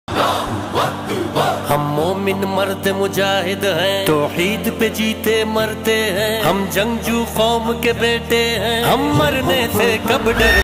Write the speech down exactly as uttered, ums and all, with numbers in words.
हम मोमिन मर्द मुजाहिद हैं, तौहीद पे जीते मरते हैं। हम जंगजू कौम के बेटे हैं, हम मरने से कब डर